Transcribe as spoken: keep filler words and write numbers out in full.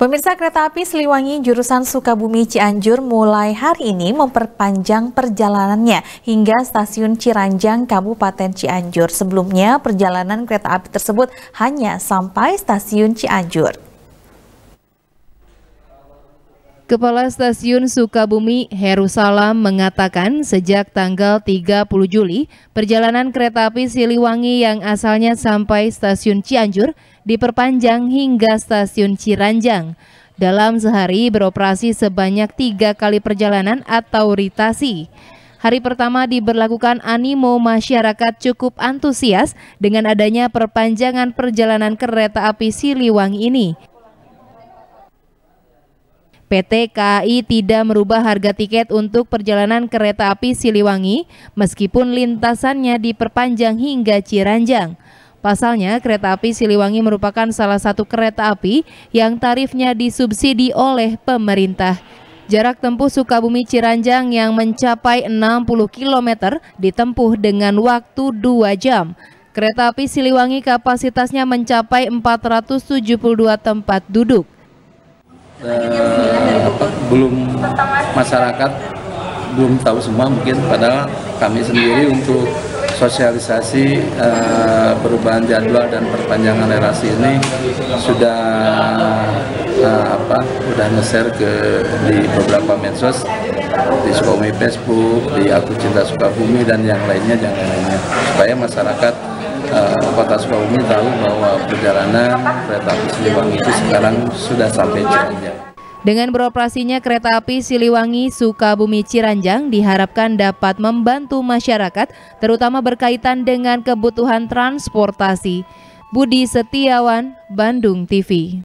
Pemirsa, kereta api Siliwangi jurusan Sukabumi Cianjur mulai hari ini memperpanjang perjalanannya hingga stasiun Ciranjang, Kabupaten Cianjur. Sebelumnya, perjalanan kereta api tersebut hanya sampai stasiun Cianjur. Kepala Stasiun Sukabumi, Heru Salam, mengatakan sejak tanggal tiga puluh Juli, perjalanan kereta api Siliwangi yang asalnya sampai stasiun Cianjur diperpanjang hingga stasiun Ciranjang. Dalam sehari beroperasi sebanyak tiga kali perjalanan atau ritasi. Hari pertama diberlakukan animo masyarakat cukup antusias dengan adanya perpanjangan perjalanan kereta api Siliwangi ini. P T K A I tidak merubah harga tiket untuk perjalanan kereta api Siliwangi meskipun lintasannya diperpanjang hingga Ciranjang. Pasalnya, kereta api Siliwangi merupakan salah satu kereta api yang tarifnya disubsidi oleh pemerintah. Jarak tempuh Sukabumi Ciranjang yang mencapai enam puluh kilometer ditempuh dengan waktu dua jam. Kereta api Siliwangi kapasitasnya mencapai empat ratus tujuh puluh dua tempat duduk. Uh, belum masyarakat belum tahu semua mungkin, padahal kami sendiri untuk sosialisasi uh, perubahan jadwal dan perpanjangan relasi ini sudah uh, apa sudah nge-share ke di beberapa medsos, di Sukabumi Facebook, di akun Cinta Sukabumi dan yang lainnya yang lainnya supaya masyarakat uh, Kota Sukabumi tahu bahwa perjalanan kereta api Siliwangi itu sekarang sudah sampai Ciranjang. Dengan beroperasinya kereta api Siliwangi Sukabumi Ciranjang diharapkan dapat membantu masyarakat, terutama berkaitan dengan kebutuhan transportasi. Budi Setiawan, Bandung T V.